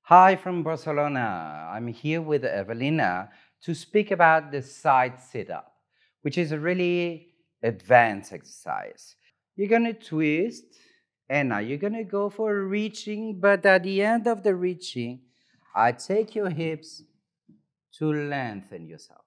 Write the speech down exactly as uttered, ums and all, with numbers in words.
Hi from Barcelona. I'm here with Evelina to speak about the side sit-up, which is a really advanced exercise. You're gonna twist, and now you're gonna go for reaching, but at the end of the reaching, I take your hips to lengthen yourself.